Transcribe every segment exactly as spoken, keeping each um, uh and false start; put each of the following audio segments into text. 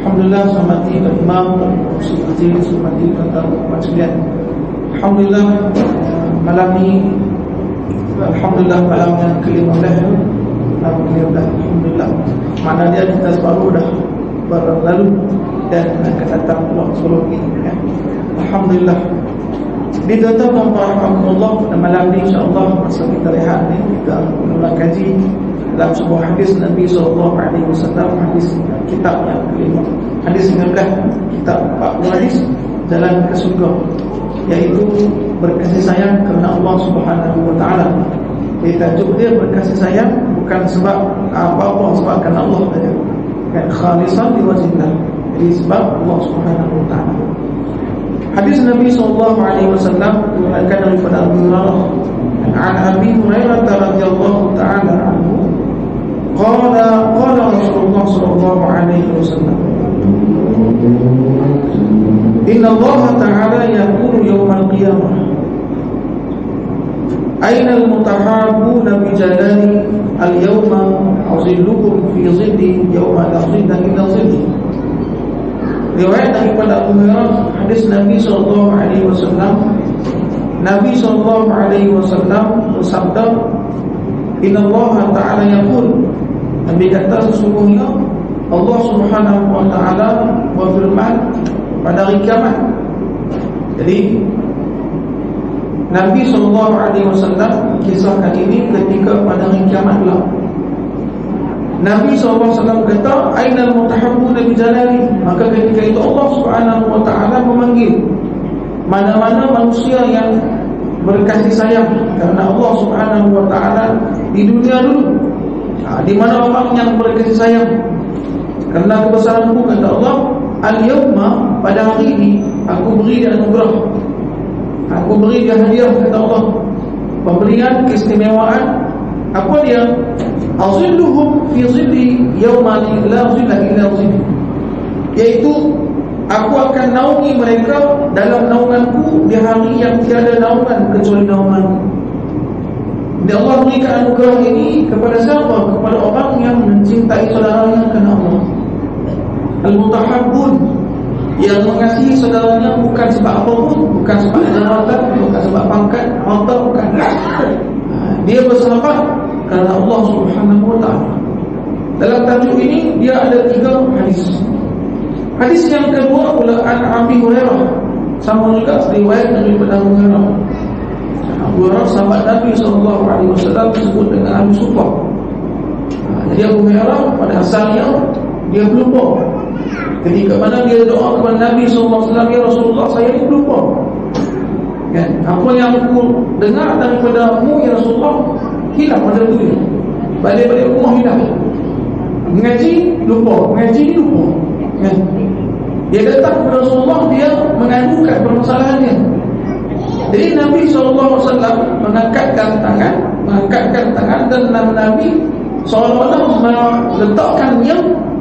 Alhamdulillah, selamat tinggal Imam dan Musi Majlis, selamat tinggal tuan-tuan sekalian. Alhamdulillah, malam ini Alhamdulillah malam yang kelima belas. Malam kelima belas, Alhamdulillah. Mana dia kita baru dah berlalu dan akan datang Allah sebelum ini ya. Alhamdulillah. Di tuan-tuan dan rahmatullah, pada malam ini insya-Allah masa kita rehat ni kita mula kaji dalam sebuah hadis Nabi sallallahu alaihi wasallam, hadis kitab yang kelima, hadis sembilan belas, kitab empat puluh hadis jalan ke surga, iaitu berkasih sayang kerana Allah Subhanahu wa taala. Jadi tajuk dia berkasih sayang bukan sebab apa-apa, sebab kerana Allah saja. Kan khalisan liwajhillah. Jadi sebab Allah Subhanahu wa taala. Hadis Nabi sallallahu alaihi wasallam diriwayatkan daripada Abu Hurairah, an Abi Hurairah radhiyallahu taala anhu, qala qala Rasulullah sallallahu alaihi wasallam, inna Allah ta'ala yaqulu yawmal qiyamah, aina al-mutahabbuna bi jalali al-yawma azillukum fi zilli yawma la zilla illa zilli. Riwayat daripada Abu Hurairah, hadis Nabi sallallahu alaihi wasallam, Nabi sallallahu alaihi wasallam bersabda, inna Allah ta'ala yaqul, Nabi kata sesungguhnya Allah Subhanahu wa taala berfirman pada hari kiamat. Jadi Nabi sallallahu alaihi wasallam kisahkan ini ketika pada hari kiamat pula. Nabi sallallahu alaihi wasallam kata, ainal mutahabbuna bi jalali, maka ketika itu Allah Subhanahu wa taala memanggil mana-mana manusia yang berkasih sayang kerana Allah Subhanahu wa taala di dunia dulu. Ha, di mana orang yang berkasih sayang kerana kebesaranku, kata Allah, al-yawma, pada hari ini aku beri dia anugerah, aku beri dia hadiah, kata Allah, pemberian keistimewaan. Apa dia? Azilluhum fi zilli yawma la zilla illa zilli, iaitu aku akan naungi mereka dalam naunganku di hari yang tiada naungan kecuali naunganku. Dan Allah berikan anugerah ini kepada siapa? Kepada orang yang mencintai saudaranya kerana Allah. Al-mutahabbun, yang mengasihi saudaranya bukan sebab apa pun, bukan sebab jabatan, bukan sebab pangkat, harta, bukan. Dia bersahabat kerana Allah Subhanahu wa taala. Dalam tajuk ini dia ada tiga hadis. Hadis yang kedua pula an Abi Hurairah, sama juga riwayat daripada Abu Hurairah. Abu Hurairah sahabat Nabi sallallahu alaihi wasallam disebut dengan Abu Sufah. Jadi Abu Hurairah pada asalnya dia pelupur. Ketika mana dia doa kepada Nabi sallallahu alaihi wasallam, ya Rasulullah, saya ini pelupur. Kan? Apa yang aku dengar daripada-Mu ya Rasulullah hilang pada dunia. Balik-balik rumah hilang. Mengaji lupa, mengaji lupa. Kan? Dia datang kepada Rasulullah, dia mengadukan permasalahannya. Jadi Nabi sallallahu alaihi wasallam mengangkatkan tangan, mengangkatkan tangan dan Nabi seolah-olah meletakkannya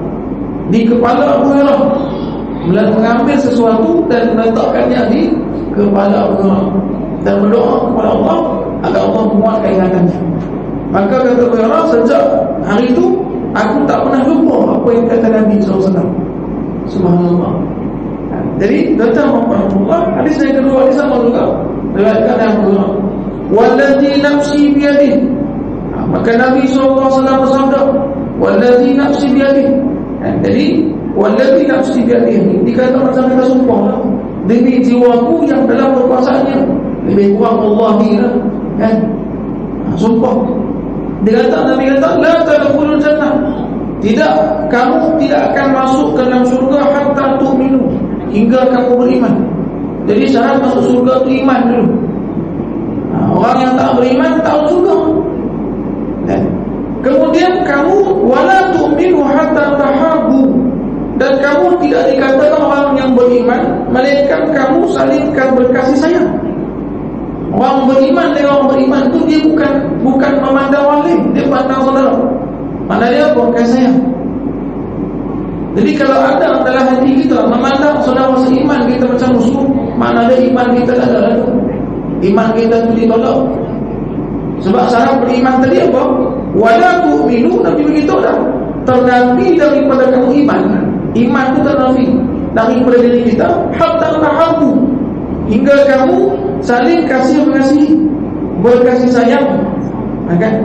di kepala Abu Hurairah, mengambil sesuatu dan meletakkannya di kepala Abu Hurairah dan berdoa kepada Allah agar Allah menguatkan ingatannya. Maka kata Abu Hurairah, sejak hari itu aku tak pernah lupa apa yang kata Nabi sallallahu alaihi wasallam. Subhanallah. Jadi datang Allah, hadis yang kedua hadis sama juga riwayatkan Abu Hurairah, wallazi nafsi biyadihi, maka Nabi sallallahu alaihi wasallam bersabda, wallazi nafsi biyadihi. Jadi wallazi nafsi biyadihi dikata macam kita sumpah lah, demi jiwaku yang dalam berkuasaannya, lebih kurang wallahi lah, kan? Sumpah. Dia kata, Nabi kata, la tadkhulul jannah, tidak, kamu tidak akan masuk ke dalam surga hatta tu'minu, hingga kamu beriman. Jadi syarat masuk surga itu iman dulu. Nah, orang yang tak beriman tak masuk surga. Dan kemudian kamu wala tu'minu hatta tahabbu, dan kamu tidak dikatakan orang yang beriman, melainkan kamu salingkan berkasih sayang. Orang beriman dengan orang beriman itu dia bukan bukan memandang orang lain, dia pandang saudara. Mana dia berkasih sayang. Jadi kalau ada dalam hati kita memandang saudara seiman kita macam musuh, mana ada iman kita tak ada lalu. Iman kita itu ditolak. Sebab syarat beriman tadi apa? Wala tu'minu, Nabi begitu dah. Ternabi daripada kamu iman, Iman itu ternafi daripada diri kita, hatta tahabbu, hingga kamu saling kasih mengasihi, berkasih sayang. Kan?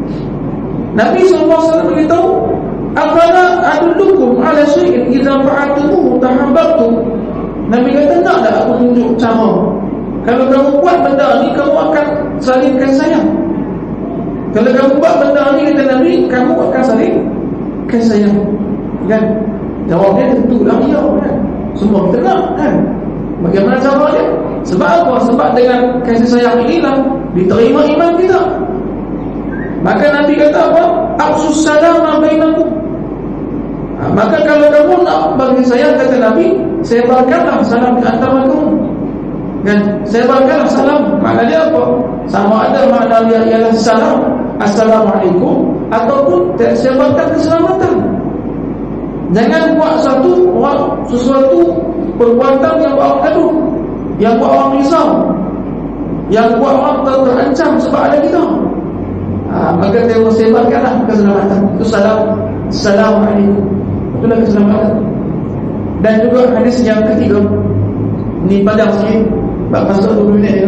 Nabi sallallahu alaihi wasallam beritahu, "Afala adullukum ala syai'in idza fa'altumuhu tahabbtum." Nabi kata, "Tak ada aku tunjuk cara. Kalau kamu buat benda ni, kamu akan saling kasih sayang. Kalau kamu buat benda ni," kata Nabi, "kamu akan saling kasih sayang." Kan? Jawabnya tentulah ya, kan? Semua kita nak, kan? Bagaimana caranya? Sebab apa? Sebab dengan kasih sayang inilah diterima iman kita. Maka Nabi kata apa? Afsus salama bainakum. Ha, maka kalau kamu nak bagi sayang, kata Nabi, sebarkanlah salam di antara kamu. Kan? Sebarkanlah salam. Maknanya apa? Sama ada maknanya ialah salam, assalamualaikum, ataupun sebarkan keselamatan. Jangan buat satu sesuatu perbuatan yang buat orang gaduh, yang buat orang risau, yang buat orang terancam sebab ada kita. Ha, maka dia sebarkanlah keselamatan. Itu salam, assalamualaikum. Itulah keselamatan. Dan juga hadis yang ketiga, ni panjang sikit, bab masuk dua puluh minit je.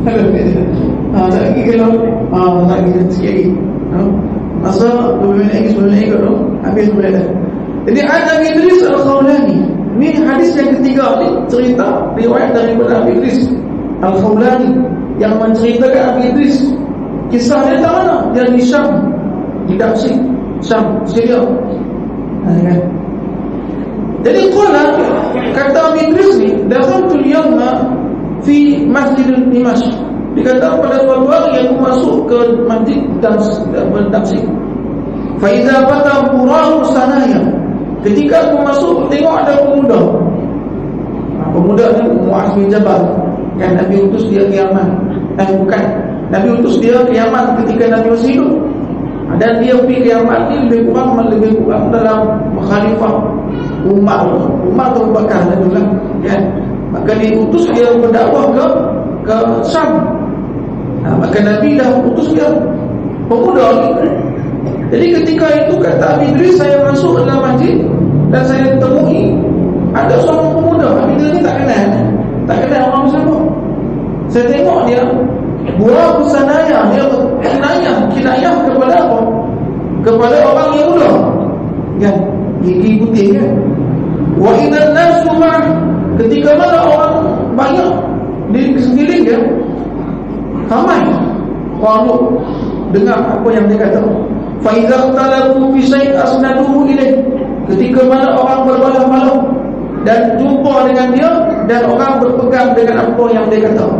Ha, tak lagi kalau ha, tak lagi sikit lagi. Ha, masa dua puluh minit lagi, sepuluh minit lagi tu, habis boleh dah. Jadi Abi Idris Al-Khawlani, ni hadis yang ketiga ni, cerita riwayat daripada Abi Idris Al-Khawlani yang menceritakan Abi Idris. Kisah dia tak mana? Dia di Syam, di Damsyik, Syam, Syria. Ha, kan? Jadi qala, kata Abi Idris ni, dakhaltu al-yawma fi Masjid Dimashq. Dikata pada suatu hari aku masuk ke Masjid Damsyik. Fa idza fata qurahu sanaya. Ketika aku masuk, tengok ada pemuda. Ha, pemuda ni Muaz bin Jabal. Kan Nabi utus dia ke Yaman. Eh bukan, Nabi utus dia ke Yaman ketika Nabi masih hidup. Dan dia pergi ke Yaman ni lebih kurang lebih kurang dalam khalifah Umar. Umar tu Bakar dan juga, kan? Maka diutus dia berdakwah ke ke Syam. Ha, maka Nabi dah utus dia pemuda ni. Jadi ketika itu kata Abi Idris, saya masuk dalam masjid dan saya temui ada seorang pemuda. Abi Idris ni tak kenal, tak kenal orang siapa. Saya tengok dia buah kusanaya, dia kinayah, kinayah kepada apa? Kepada orang yang muda, kan? Gigi putih, kan? Wa idzan nasu ma', ketika mana orang banyak di sekeliling dia, ramai orang tu dengar apa yang dia kata. Fa idza talabu fi syai' asnaduhu ilaih, ketika mana orang berbalah-balah dan jumpa dengan dia dan orang berpegang dengan apa yang dia kata.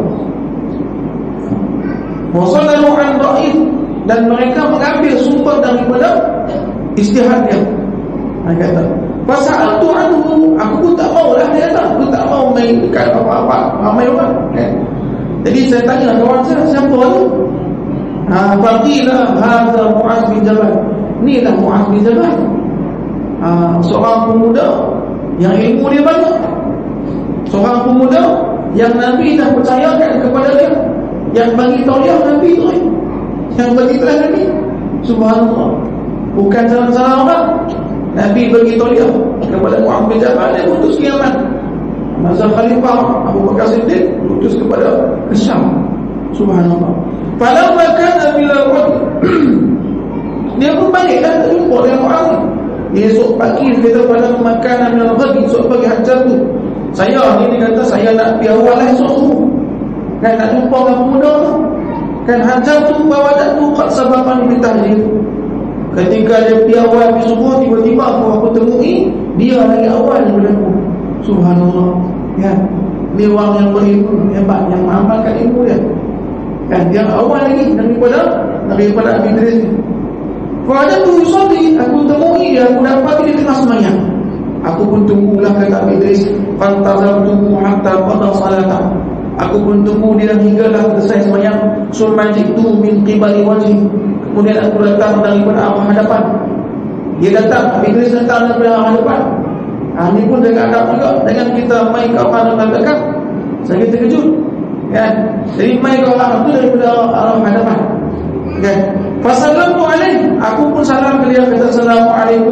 Wasallahu an ra'id, dan mereka mengambil sumber daripada istihad dia. Dia kata, "Fasa'altu anhu," aku pun tak mau lah, dia kata, aku tak mau main dekat apa-apa ramai orang, kan? Jadi saya tanya kawan saya, siapa tu? Ha, faqila hadza Muaz bin Jabal. Ni lah Muaz bin Jabal. Ha, seorang pemuda yang ilmu dia banyak. Seorang pemuda yang Nabi dah percayakan kepada dia, yang bagi tahu dia Nabi tu, yang bagi tahu Nabi. Subhanallah. Bukan salah-salah orang. Nabi bagi tahu dia kepada Muaz bin Jabal, dia utus ke Yaman. Masa Khalifah Abu Bakar Siddiq utus kepada Syam. Subhanallah. Falamma kana bil wad, dia pun balik kan, tak jumpa dengan Muaz. Dia esok pagi kita pada makanan minal ghadi, esok pagi hajar tu. Saya ni dia kata saya nak pergi awal lah esok tu. Kan nak jumpa dengan pemuda tu. Kan hajar tu bawa dak tu kat sababan bitahjir. Ketika dia pergi awal pergi subuh, tiba-tiba aku aku temui dia lagi awal daripada aku. Subhanallah. Ya. Ni orang yang berilmu hebat, yang mengamalkan ilmu dia. Kan dia awal lagi daripada daripada Abi Idris ni. Pada tu usolli, aku temui dia, aku dapat dia tengah sembahyang. Aku pun tunggulah, kata Abi Idris, fantazartuhu hatta qada salata. Aku pun tunggu dia hinggalah selesai sembahyang. Summa jitu min qibali wajhi, kemudian aku datang daripada arah hadapan. Dia datang, Abi Idris datang daripada arah hadapan. Ha, ini pun dengan adab juga. Dengan kita main ke arah dekat, saya terkejut, kan? Jadi main ke arah itu daripada arah hadapan, kan? Fasallamtu alaih, aku pun salam ke dia, kata assalamualaikum.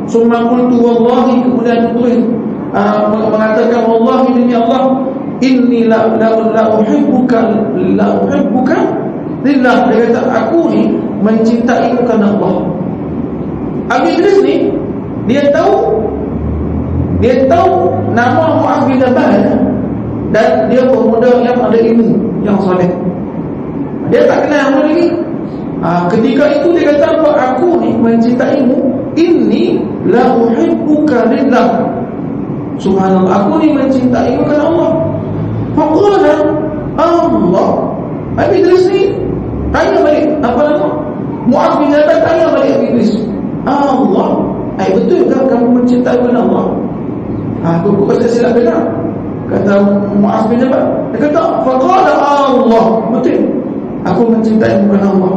Summa qultu wallahi, kemudian tulis uh, mengatakan wallahi demi Allah, inni la la la uhibbuka la uhibbuka lillah. Dia kata aku ni mencintaimu kerana Allah. Abi Idris ni dia tahu dia tahu nama Mu'adz bin Jabal dan dia pemuda yang ada ilmu, yang soleh. Dia tak kenal apa lagi. Ha, ketika itu dia kata apa? Aku ni mencintaimu, inni la uhibbuka lillah. Subhanallah, aku ni mencintaimu kerana Allah. Faqala Allah. Abi Idris ni tanya balik, apa nama? Mu'adz bin Jabal tanya balik Abi Idris, Allah, eh betul tak kamu mencintai Allah? Ha, aku bukan tak silap benar. Kata Mu'adz bin Jabal, dia kata faqala Allah, betul, aku mencintai bukan Allah.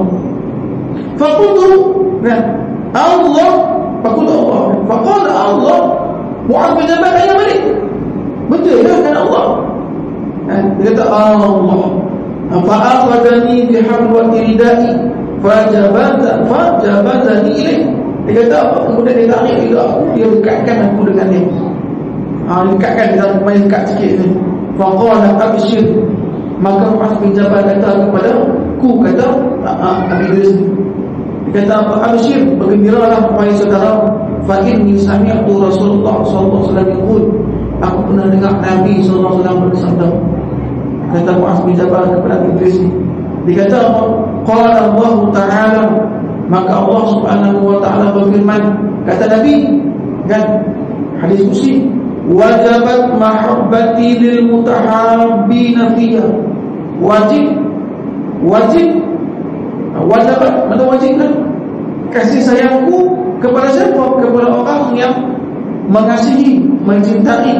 Faqultu, nah, Allah, faqultu Allah, faqala Allah. Mu'adz bin Jabal tanya balik, betul tak kan Allah? Ha, dia kata Allah. Fa'akhadani bihabwati ridai fajabata fajabadani ilaih. Dia kata apa? Kemudian dia tarik lidah aku, dia dekatkan aku dengan dia. Ha, dekatkan, dia main dekat sikit ni. Faqala abshir. Maka Mu'adz bin Jabal kata kepada ku, kata Abi Idris, dia kata apa? Abshir, bergembiralah wahai saudara, fa inni sami'tu Rasulullah sallallahu alaihi wasallam yaqul, aku pernah dengar Nabi sallallahu alaihi wasallam bersabda. Kata Mu'adz bin Jabal kepada Abi Idris, dia kata apa? Qala Allah Ta'ala, maka Allah Subhanahu wa Ta'ala berfirman, kata Nabi kan, hadis qudsi, wajabat mahabbati lil mutahabbina fiyya. Wajib, wajib, wajabat, mana wajib kan? Kasih sayangku kepada siapa? Kepada orang yang mengasihi, mencintai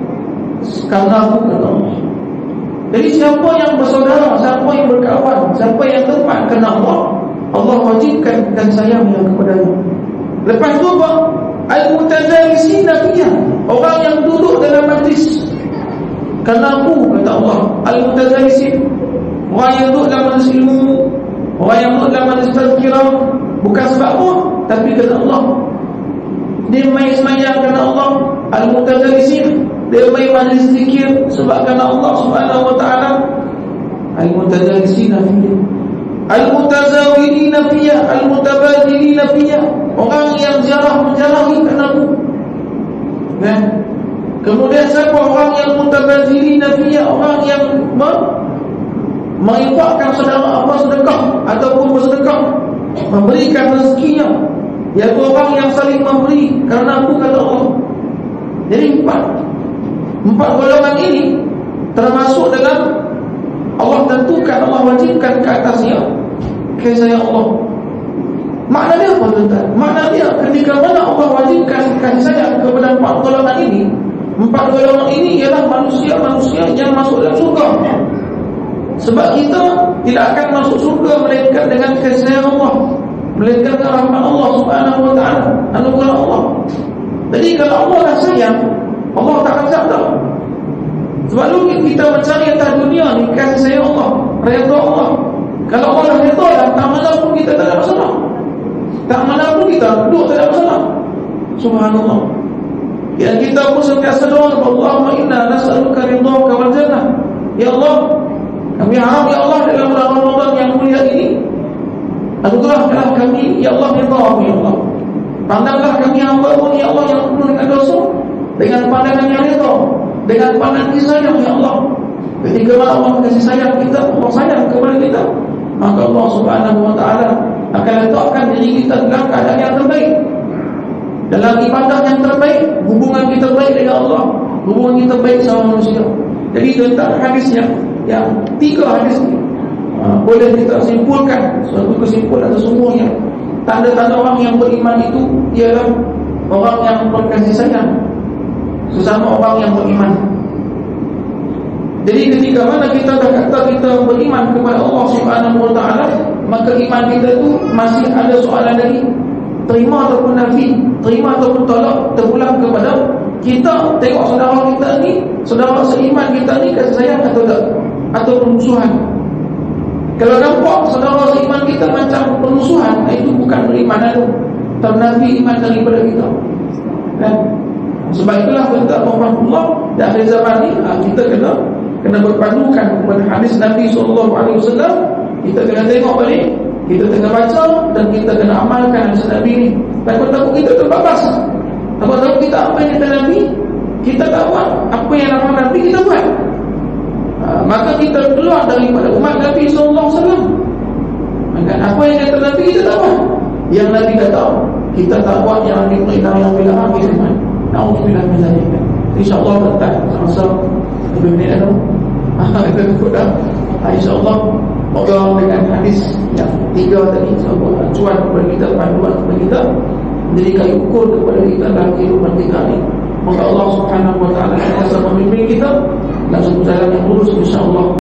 karena aku, kata Allah. Jadi siapa yang bersaudara, siapa yang berkawan, siapa yang tepat kerana Allah, Allah wajibkan dan sayangnya kepadanya. Lepas tu apa? Al-mutazalisina fiyya, orang yang duduk dalam majlis kerana aku, kata Allah. Al-mutazalisin, orang yang duduk dalam majlis ilmu, orang yang duduk dalam majlis tazkirah, bukan sebab apa, tapi kerana Allah. Dia main semayang kerana Allah. Al-mutazalisin, dia main majlis zikir sebab kerana Allah Subhanahu wa Ta'ala. Al-mutazalisina fiyya, al-mutazawirina fiyya, al-mutabadilina fiyya, orang yang ziarah menjarahi kerana aku. Kan? Kemudian siapa orang yang mutabadilina fiyya, orang yang menginfakkan saudara apa sedekah ataupun bersedekah, memberikan rezekinya, iaitu orang yang saling memberi kerana aku, kata Allah. Jadi empat Empat golongan ini termasuk dalam Allah tentukan, Allah wajibkan ke atasnya kasih sayang Allah. Makna dia apa, tuan-tuan? Makna dia ketika mana Allah wajibkan kasih sayang kepada empat golongan ini. Empat golongan ini ialah manusia-manusia yang masuk dalam surga. Sebab kita tidak akan masuk surga melainkan dengan kasih sayang Allah, melainkan dengan rahmat Allah Subhanahu wa Ta'ala, anugerah Allah. Jadi kalau Allah dah sayang, Allah tak akan sabda. Sebab lu kita mencari atas dunia ni kasih sayang Allah, redha Allah. Kalau Allah dah redha dah, tak mana pun kita tak ada masalah. Tak mana pun kita duduk tak ada masalah. Subhanallah. Yang kita pun sentiasa doa, Allahumma inna nas'aluka ridhaka wal jannah. Ya Allah, kami harap ya Allah dalam bulan Ramadan yang mulia ini, anugerahkanlah kami ya Allah ridha-Mu ya Allah. Pandanglah kami hamba-Mu ya Allah yang penuh dengan dosa dengan pandangan yang redha, dengan pandangan kasih sayang ya Allah. Ketika Allah kasih sayang kita, Allah sayang kepada kita, maka Allah Subhanahu wa Ta'ala akan letakkan diri kita dalam keadaan yang terbaik, dalam ibadah yang terbaik, hubungan kita baik dengan Allah, hubungan kita baik sama manusia. Jadi tentang hadisnya, yang tiga hadis ini uh, boleh kita simpulkan suatu kesimpulan sesungguhnya tanda-tanda orang yang beriman itu ialah orang yang berkasih sayang sesama orang yang beriman. Jadi ketika mana kita dah kata kita beriman kepada Allah Subhanahu wa Ta'ala, maka iman kita itu masih ada soalan lagi, terima ataupun nafi, terima ataupun tolak, terpulang kepada kita tengok saudara kita ni, saudara seiman kita ni kasih sayang atau tak, atau permusuhan. Kalau nampak saudara seiman kita macam permusuhan, itu bukan beriman, itu ternafi iman daripada kita. kan? Sebab itulah kata Allah di akhir zaman ni kita kena kena berpandukan kepada hadis Nabi sallallahu alaihi wasallam. Kita kena tengok balik, kita kena baca dan kita kena amalkan hadis Nabi ni. Takut-takut kita terbabas. Takut-takut kita apa yang kata Nabi kita tak buat, apa yang nama Nabi kita buat. Ha, maka kita keluar daripada umat Nabi sallallahu alaihi wasallam. Maka apa yang kata Nabi kita tak buat. Yang Nabi kata kita tak buat, yang Nabi perintah yang bila akhir zaman. Nauzubillah min zalik. Insya-Allah bertah sama-sama lebih ni ada. Ah kita sudah. Insya-Allah moga dengan hadis yang tiga tadi insya-Allah acuan kepada kita, panduan kepada kita, menjadi kayu ukur kepada kita dalam kehidupan kita ini. Moga Allah Subhanahu wa taala sentiasa membimbing kita dalam jalan yang lurus insya-Allah.